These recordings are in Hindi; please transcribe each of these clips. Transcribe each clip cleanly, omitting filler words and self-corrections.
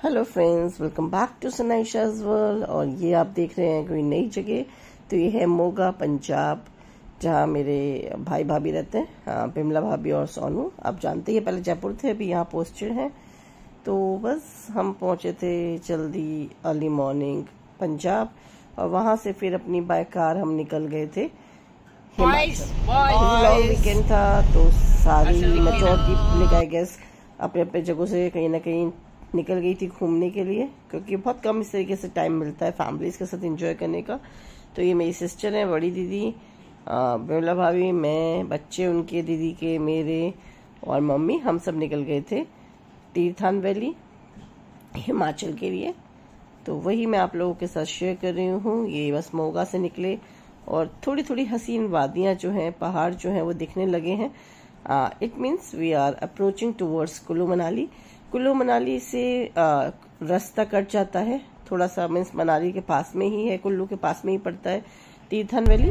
Hello friends, welcome back to Sanaisha's world. और ये आप देख रहे हैं कोई नई जगह। तो ये है मोगा पंजाब, जहाँ मेरे भाई भाभी रहते हैं, बिमला भाभी और सोनू। आप जानते हैं पहले जयपुर थे, अभी यहाँ पोस्टेड हैं। तो बस हम पहुँचे थे जल्दी अर्ली मॉर्निंग पंजाब, और वहाँ से फिर अपनी बाय कार हम निकल गए थे हिमाचल। लॉन्ग वीकेंड था तो सारी मेजॉरिटी पब्लिक आई गेस अपने अपने जगहों से कहीं ना कहीं निकल गई थी घूमने के लिए, क्योंकि बहुत कम इस तरीके से टाइम मिलता है फैमिलीज के साथ एंजॉय करने का। तो ये मेरी सिस्टर है, बड़ी दीदी, बिमला भाभी, मैं, बच्चे उनके, दीदी के, मेरे और मम्मी, हम सब निकल गए थे तीर्थान वैली हिमाचल के लिए। तो वही मैं आप लोगों के साथ शेयर कर रही हूँ। ये बस मोगा से निकले और थोड़ी थोड़ी हसीन वादियाँ जो हैं, पहाड़ जो हैं वो दिखने लगे हैं। It means we are approaching towards Kullu Manali. Kullu Manali से रास्ता कट जाता है थोड़ा सा, मीन्स मनाली के पास में ही है, कुल्लू के पास में ही पड़ता है तीर्थन वैली।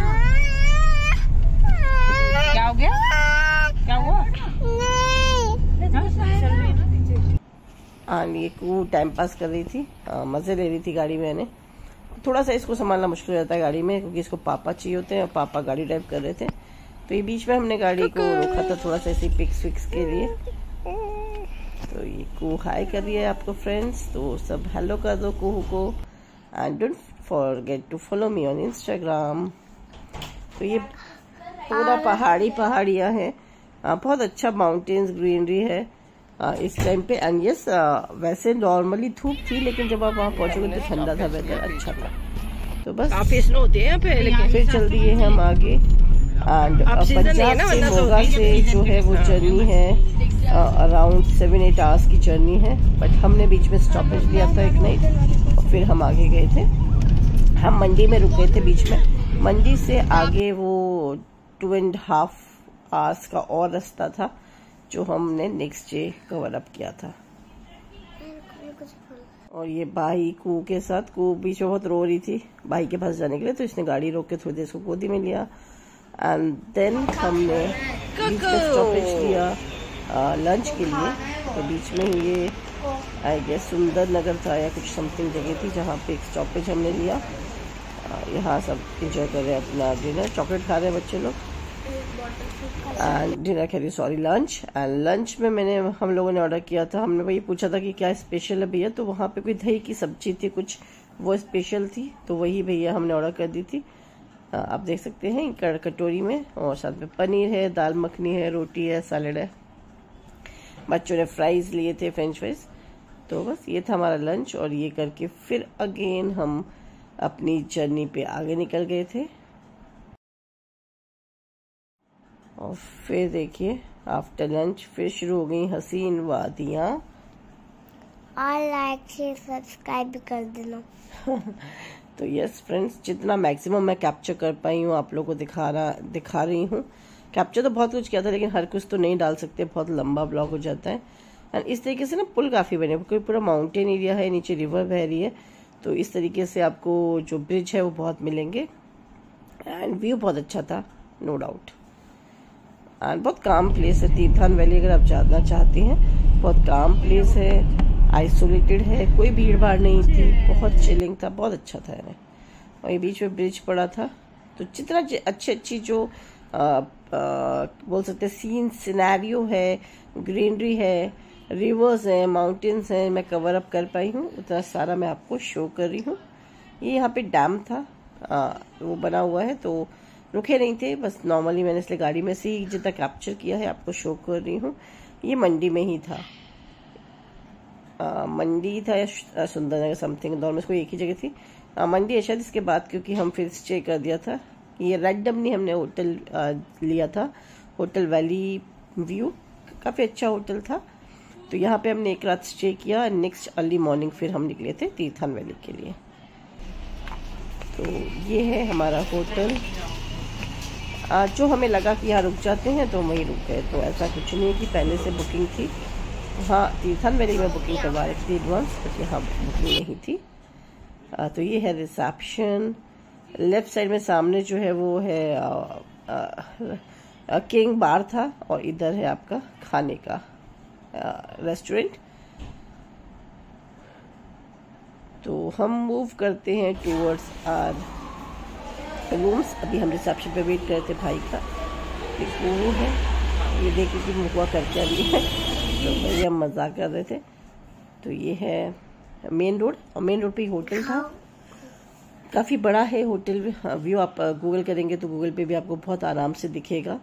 क्या हो गया? क्या हुआ? ये कू टाइम पास कर रही थी, मजे ले रही थी गाड़ी में। मैंने थोड़ा सा इसको संभालना मुश्किल हो जाता है गाड़ी में, क्योंकि इसको पापा चाहिए होते हैं और पापा गाड़ी ड्राइव कर रहे थे। तो ये बीच में हमने गाड़ी को रोका था थोड़ा सा ऐसे पिक्स विक्स के लिए। तो ये कू हाई कर रही है आपको फ्रेंड्स, तो सब हेलो कर दो कुहू को, and don't forget to follow me on Instagram. तो ये पूरा पहाड़ियाँ हैं, बहुत अच्छा माउंटेन्स, ग्रीनरी है इस टाइम पे। एंड यस, वैसे नॉर्मली धूप थी, लेकिन जब आप वहाँ पहुँचोगे तो ठंडा था, वेदर अच्छा था। तो बस काफी स्नो होते हैं पे, लेकिन फिर चल दिए हम आगे। एंड पंजाब से मोगा से जो है वो जर्नी है अराउंड 7-8 आवर्स की जर्नी है। बट हमने बीच में स्टॉपेज लिया था एक नाइट, और फिर हम आगे गए थे। हम मंडी में रुके थे बीच में। मंडी से आगे वो 2.5 आवर्स का और रास्ता था, जो हमने नेक्स्ट डे कवर अप किया था। और ये भाई कू के साथ, कू बीच में बहुत रो रही थी भाई के पास जाने के लिए, तो इसने गाड़ी रोक के थोड़ी देर इसको गोदी में लिया। एंड देन हमने बीच में स्टॉपेज लिया लंच के लिए। तो बीच में ही ये आई गेस सुंदर नगर था या कुछ समथिंग जगह थी, जहाँ पे एक स्टॉपेज हमने लिया। यहाँ सब इंजॉय कर रहे हैं अपना डिनर, चॉकलेट खा रहे हैं बच्चे लोग, एंड डिनर कह रही सॉरी लंच। एंड लंच में हम लोगों ने ऑर्डर किया था, हमने वही पूछा था कि क्या स्पेशल है भैया, तो वहाँ पे कोई दही की सब्जी थी कुछ, वो स्पेशल थी, तो वही भैया हमने ऑर्डर कर दी थी। आप देख सकते हैं कटोरी में, और साथ में पनीर है, दाल मखनी है, रोटी है, सैलेड है। बच्चों ने फ्राइज लिए थे, फ्रेंच फ्राइज। तो बस ये था हमारा लंच, और ये करके फिर अगेन हम अपनी जर्नी पे आगे निकल गए थे। और फिर देखिए आफ्टर लंच फिर शुरू हो गई हसीन वादियाँ। और लाइक शेयर सब्सक्राइब भी कर देना। तो यस फ्रेंड्स, जितना मैक्सिमम मैं कैप्चर कर पाई हूँ आप लोगों को दिखा रही हूँ। कैप्चर तो बहुत कुछ किया था, लेकिन हर कुछ तो नहीं डाल सकते, बहुत लंबा ब्लॉग हो जाता है। एंड इस तरीके से ना पुल काफ़ी बने, कोई पूरा माउंटेन एरिया है, नीचे रिवर बह रही है, तो इस तरीके से आपको जो ब्रिज है वो बहुत मिलेंगे। एंड व्यू बहुत अच्छा था, नो डाउट। एंड बहुत काम प्लेस है तीर्थान वैली, अगर आप जाना चाहते हैं। बहुत काम प्लेस है, आइसोलेटेड है, कोई भीड़ भाड़ नहीं थी, बहुत चिलिंग था, बहुत अच्छा था यानी। और ये बीच में ब्रिज पड़ा था, तो जितना अच्छी जो बोल सकते सीन सिनेरियो है, ग्रीनरी है, रिवर्स हैं, माउंटेन्स हैं, मैं कवर अप कर पाई हूँ, उतना सारा मैं आपको शो कर रही हूँ। ये यहाँ पे डैम था, वो बना हुआ है, तो रुके नहीं थे, बस नॉर्मली मैंने इसलिए गाड़ी में से ही जितना कैप्चर किया है आपको शो कर रही हूँ। ये मंडी में ही था, मंडी था या सुंदरनगर समथिंग, दोनों में इसको एक ही जगह थी। मंडी है शायद, इसके बाद क्योंकि हम फिर स्टे कर दिया था। ये रेड डमनी हमने होटल लिया था, होटल वैली व्यू, काफ़ी अच्छा होटल था। तो यहाँ पे हमने एक रात स्टे किया, नेक्स्ट अर्ली मॉर्निंग फिर हम निकले थे तीर्थान वैली के लिए। तो ये है हमारा होटल, जो हमें लगा कि यहाँ रुक जाते हैं तो वहीं रुक गए। तो ऐसा कुछ नहीं है कि पहले से बुकिंग थी। हाँ, तीर्थान वैली में बुकिंग करवा रही थी एडवांस, बट यहाँ बुकिंग नहीं थी। तो ये है रिसेप्शन। लेफ्ट साइड में सामने जो है वो है किंग बार था, और इधर है आपका खाने का रेस्टोरेंट। तो हम मूव करते हैं टूवर्ड्स आर रूम्स। अभी हम रिसेप्शन पे वेट कर रहे थे भाई का, एक वो है, ये देखिए कि मुखवा करके अभी है, तो भैया मजाक कर रहे थे। तो ये है मेन रोड, और मेन रोड पे होटल था, काफ़ी बड़ा है होटल। व्यू आप गूगल करेंगे तो गूगल पे भी आपको बहुत आराम से दिखेगा।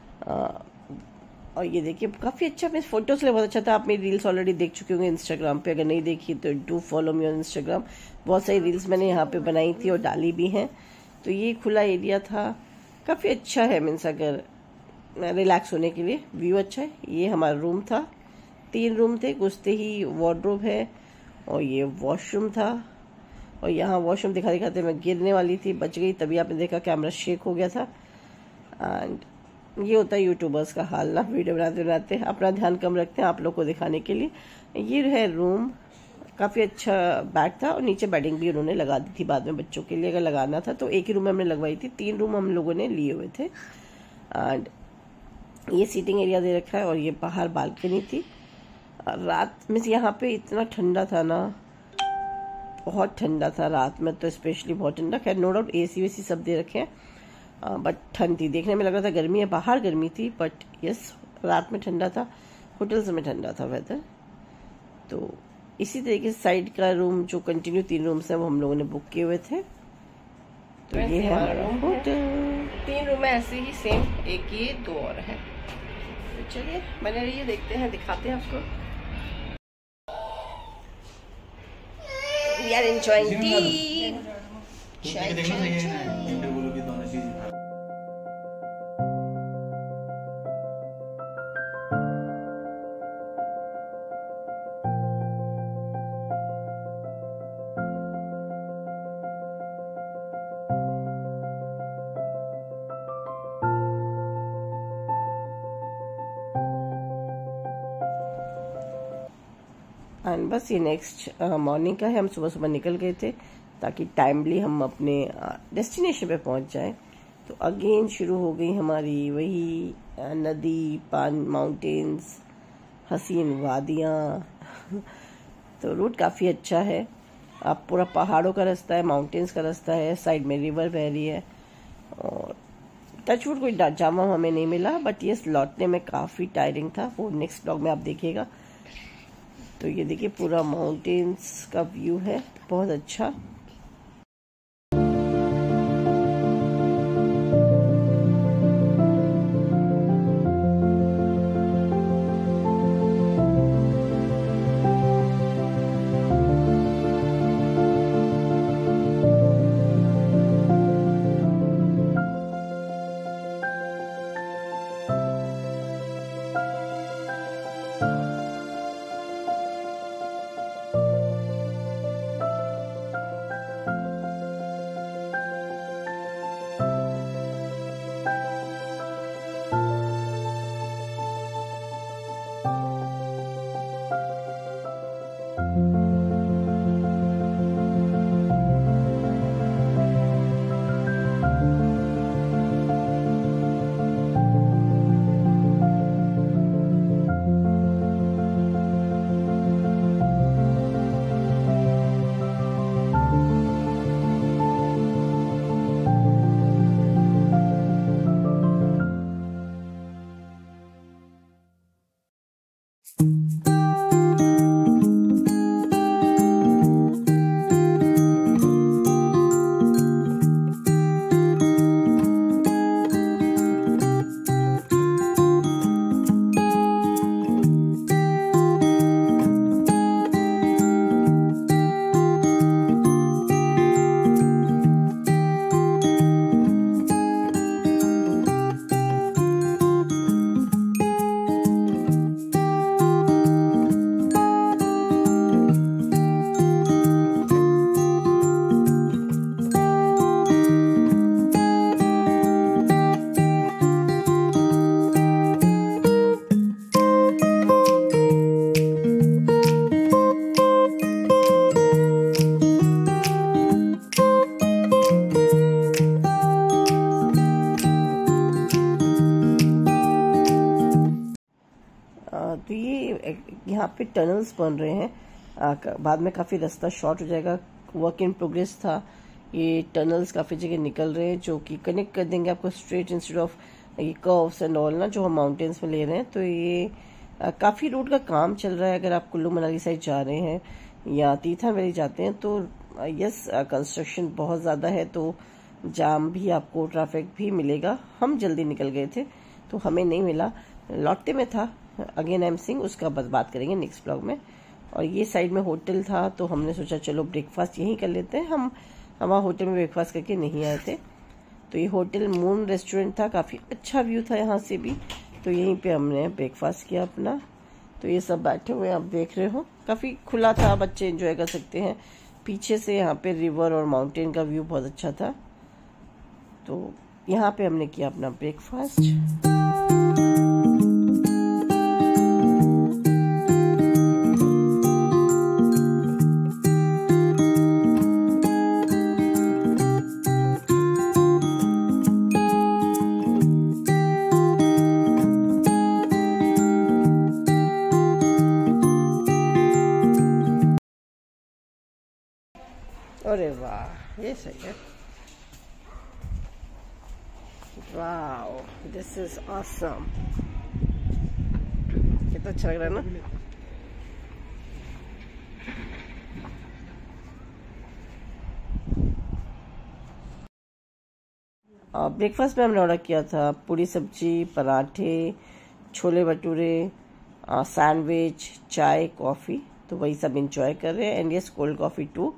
और ये देखिए काफ़ी अच्छा, मैं फोटोज़ ले बहुत अच्छा था। आप मेरी रील्स ऑलरेडी देख चुके होंगे इंस्टाग्राम पे, अगर नहीं देखी तो do follow me on Instagram. बहुत सारी रील्स मैंने यहाँ पे बनाई थी और डाली भी हैं। तो ये खुला एरिया था, काफ़ी अच्छा है, मीन्स अगर रिलैक्स होने के लिए व्यू अच्छा है। ये हमारा रूम था, 3 रूम थे, घुसते ही वार्डरोब है और ये वॉशरूम था। और यहाँ वॉशरूम दिखाते मैं गिरने वाली थी, बच गई, तभी आपने देखा कैमरा शेक हो गया था। एंड ये होता है यूट्यूबर्स का हाल ना, वीडियो बनाते बनाते अपना ध्यान कम रखते हैं आप लोग को दिखाने के लिए। ये है रूम, काफ़ी अच्छा बेड था और नीचे बेडिंग भी उन्होंने लगा दी थी बाद में बच्चों के लिए, अगर लगाना था तो एक ही रूम में हमने लगवाई थी। 3 रूम हम लोगों ने लिए हुए थे। एंड ये सीटिंग एरिया दे रखा है और ये बाहर बालकनी थी। रात में यहाँ पे इतना ठंडा था ना, बहुत ठंडा था रात में, तो स्पेशली बहुत ठंडा। खैर नो डाउट AC वेसी सब दे रखे हैं, बट ठंड थी, देखने में लग रहा था गर्मी है, बाहर गर्मी थी, बट यस रात में ठंडा था, होटल्स में ठंडा था वेदर। तो इसी तरीके से साइड का रूम जो कंटिन्यू 3 रूम्स हैं वो हम लोगों ने बुक किए हुए थे। तो ये है हमारा होटल। 3 रूम है ऐसे ही सेम, एक ये 2 और है। तो चलिए बने रहिए, देखते हैं, दिखाते हैं आपको। We are enjoying tea. And बस ये नेक्स्ट मॉर्निंग का है। हम सुबह सुबह निकल गए थे ताकि टाइमली हम अपने डेस्टिनेशन पे पहुंच जाएं। तो अगेन शुरू हो गई हमारी वही नदी, माउंटेन्स, हसीन वादियाँ। तो रूट काफ़ी अच्छा है, आप पूरा पहाड़ों का रास्ता है, माउंटेन्स का रास्ता है, साइड में रिवर बह रही है। और टचवुड कोई जामा हमें नहीं मिला, बट ये लौटने में काफ़ी टायरिंग था, वो नेक्स्ट ब्लॉग में आप देखिएगा। तो ये देखिए पूरा माउंटेन्स का व्यू है, बहुत अच्छा। तो ये यहाँ पे टनल्स बन रहे हैं, बाद में काफ़ी रास्ता शॉर्ट हो जाएगा वर्क इन प्रोग्रेस था। ये टनल्स काफ़ी जगह निकल रहे हैं जो कि कनेक्ट कर देंगे आपको स्ट्रेट इंस्टेड ऑफ ये कर्व्स एंड ऑल ना, जो हम माउंटेन्स में ले रहे हैं। तो ये काफ़ी रोड का काम चल रहा है। अगर आप कुल्लू मनाली साइड जा रहे हैं या तीर्थन वैली जाते हैं तो यस, कंस्ट्रक्शन बहुत ज़्यादा है, तो जाम भी आपको, ट्रैफिक भी मिलेगा। हम जल्दी निकल गए थे तो हमें नहीं मिला, लौटते में था। अगेन आई एम सिंग, उसका बात करेंगे नेक्स्ट ब्लॉग में। और ये साइड में होटल था तो हमने सोचा चलो ब्रेकफास्ट यहीं कर लेते हैं। हम हमारा होटल में ब्रेकफास्ट करके नहीं आए थे। तो ये होटल मून रेस्टोरेंट था, काफ़ी अच्छा व्यू था यहाँ से भी, तो यहीं पे हमने ब्रेकफास्ट किया अपना। तो ये सब बैठे हुए आप देख रहे हो, काफ़ी खुला था, बच्चे एंजॉय कर सकते हैं। पीछे से यहाँ पे रिवर और माउंटेन का व्यू बहुत अच्छा था। तो यहाँ पे हमने किया अपना ब्रेकफास्ट। अरे वाह, ये सही है। Wow, this is awesome. कितना अच्छा लग रहा है ना। ब्रेकफास्ट में हमने ऑर्डर किया था पूरी सब्जी, पराठे, छोले भटूरे, सैंडविच, चाय, कॉफ़ी। तो वही सब इंजॉय कर रहे हैं and yes, cold coffee too.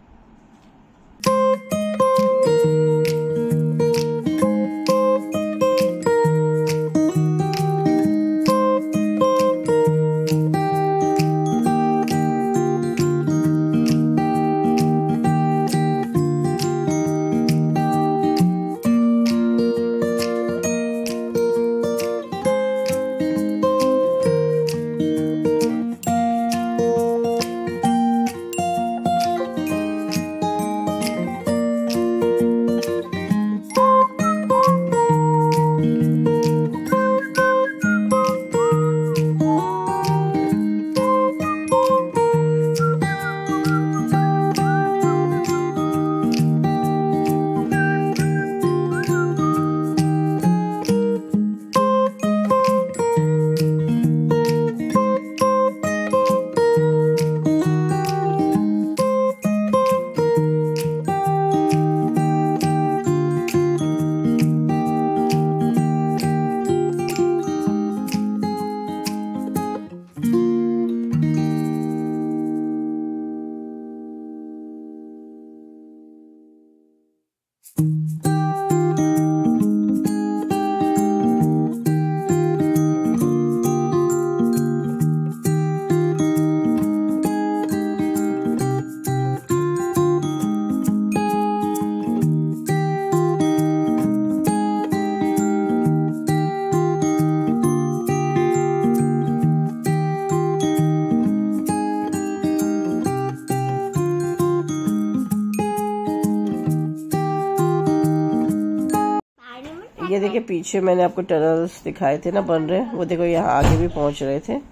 ये देखिए पीछे मैंने आपको टनल्स दिखाए थे ना बन रहे, वो देखो यहाँ आगे भी पहुंच रहे थे।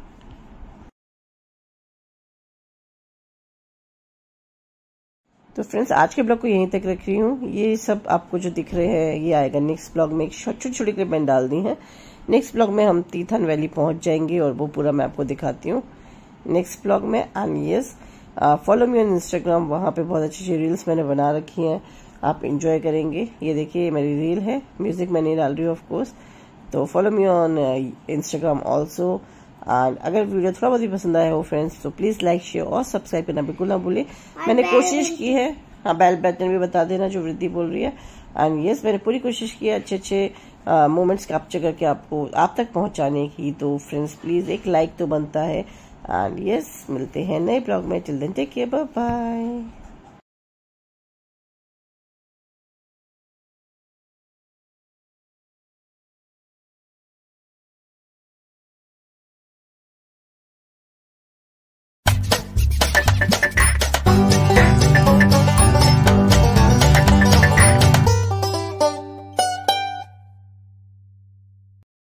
तो फ्रेंड्स, आज के ब्लॉग को यहीं तक रख रही हूँ। ये सब आपको जो दिख रहे हैं ये आएगा नेक्स्ट ब्लॉग में। एक छोटी छोटी क्लिप मैंने डाल दी है। नेक्स्ट ब्लॉग में हम तीर्थन वैली पहुंच जाएंगे और वो पूरा मैं आपको दिखाती हूँ नेक्स्ट ब्लॉग में। And yes, follow me on Instagram, वहाँ पे बहुत अच्छी अच्छी रील्स मैंने बना रखी हैं, आप इंजॉय करेंगे। ये देखिए मेरी रील है, म्यूजिक मैं नहीं डाल रही हूँ ऑफ कोर्स। तो follow me on Instagram also. And अगर वीडियो थोड़ा बहुत ही पसंद आया हो फ्रेंड्स तो प्लीज लाइक, शेयर और सब्सक्राइब करना बिल्कुल ना भूले। मैंने कोशिश की है, हाँ बेल बटन भी बता देना जो वृद्धि बोल रही है। एंड यस, मैंने पूरी कोशिश की है अच्छे अच्छे मोमेंट्स कैप्चर करके आपको आप तक पहुंचाने की। तो फ्रेंड्स प्लीज एक लाइक तो बनता है। एंड यस, मिलते हैं नए ब्लॉग में। Till then take care, bye bye.